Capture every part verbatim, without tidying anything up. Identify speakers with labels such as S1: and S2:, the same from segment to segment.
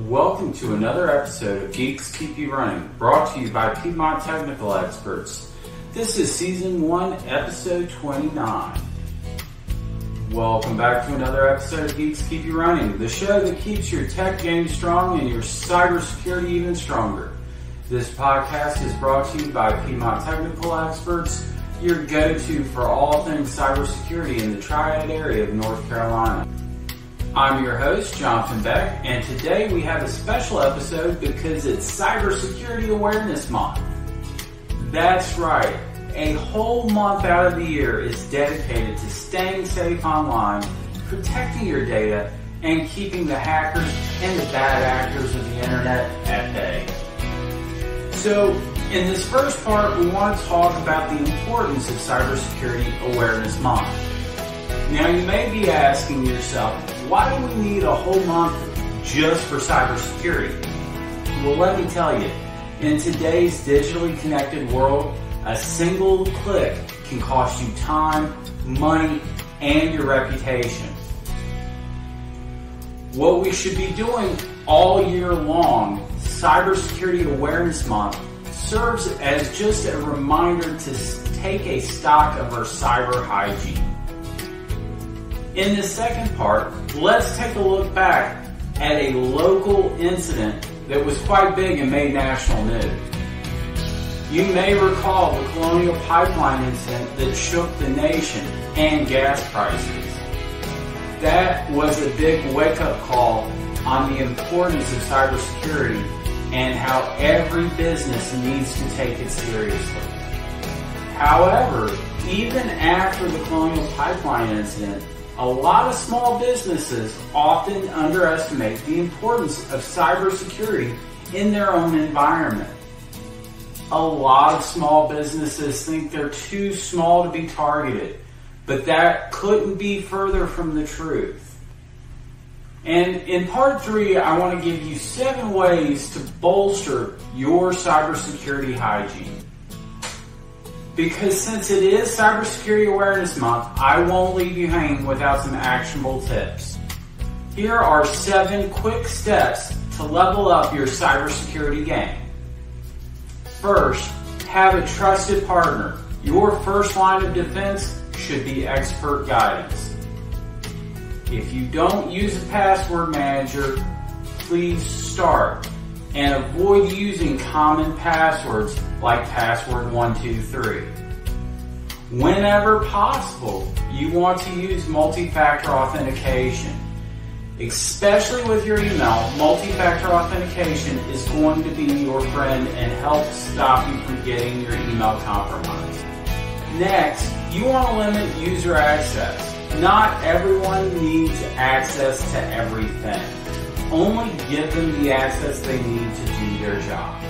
S1: Welcome to another episode of Geeks Keep You Running, brought to you by Piedmont Technical Experts. This is Season one, Episode twenty-nine. Welcome back to another episode of Geeks Keep You Running, the show that keeps your tech game strong and your cybersecurity even stronger. This podcast is brought to you by Piedmont Technical Experts, your go-to for all things cybersecurity in the Triad area of North Carolina. I'm your host, Jonathan Beck, and today we have a special episode because it's Cybersecurity Awareness Month. That's right, a whole month out of the year is dedicated to staying safe online, protecting your data, and keeping the hackers and the bad actors of the internet at bay. So, in this first part, we want to talk about the importance of Cybersecurity Awareness Month. Now, you may be asking yourself, why do we need a whole month just for cybersecurity? Well, let me tell you, in today's digitally connected world, a single click can cost you time, money, and your reputation. What we should be doing all year long, Cybersecurity Awareness Month serves as just a reminder to take a stock of our cyber hygiene. In the second part, let's take a look back at a local incident that was quite big and made national news. You may recall the Colonial Pipeline incident that shook the nation and gas prices. That was a big wake-up call on the importance of cybersecurity and how every business needs to take it seriously. However, even after the Colonial Pipeline incident, a lot of small businesses often underestimate the importance of cybersecurity in their own environment. A lot of small businesses think they're too small to be targeted, but that couldn't be further from the truth. And in part three, I want to give you seven ways to bolster your cybersecurity hygiene. Because since it is Cybersecurity Awareness Month, I won't leave you hanging without some actionable tips. Here are seven quick steps to level up your cybersecurity game. First, have a trusted partner. Your first line of defense should be expert guidance. If you don't use a password manager, please start. And avoid using common passwords like password one two three. Whenever possible, you want to use multi-factor authentication. Especially with your email, multi-factor authentication is going to be your friend and help stop you from getting your email compromised. Next, you want to limit user access. Not everyone needs access to everything. Only give them the access they need to do their job.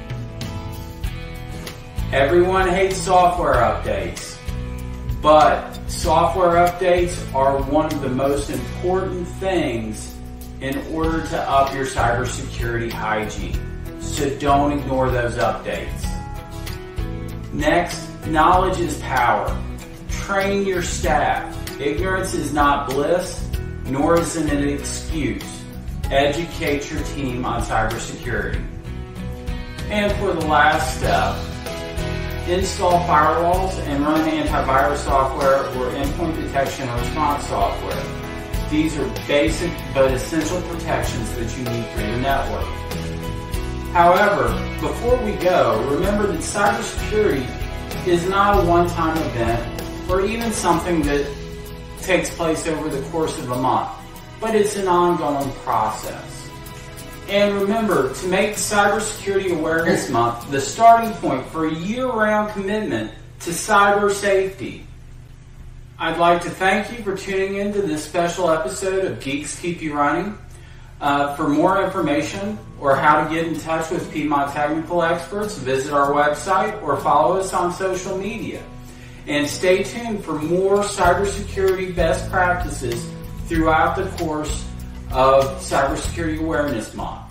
S1: Everyone hates software updates, but software updates are one of the most important things in order to up your cybersecurity hygiene. So don't ignore those updates. Next, knowledge is power. Train your staff. Ignorance is not bliss, nor is it an excuse. Educate your team on cybersecurity. And for the last step, install firewalls and run antivirus software or endpoint detection and response software. These are basic but essential protections that you need for your network. However, before we go, remember that cybersecurity is not a one-time event or even something that takes place over the course of a month, but it's an ongoing process. And remember to make Cybersecurity Awareness Month the starting point for a year-round commitment to cyber safety. I'd like to thank you for tuning in to this special episode of Geeks Keep You Running. Uh, for more information or how to get in touch with Piedmont Technical Experts, visit our website or follow us on social media. And stay tuned for more cybersecurity best practices throughout the course of Cybersecurity Awareness Month.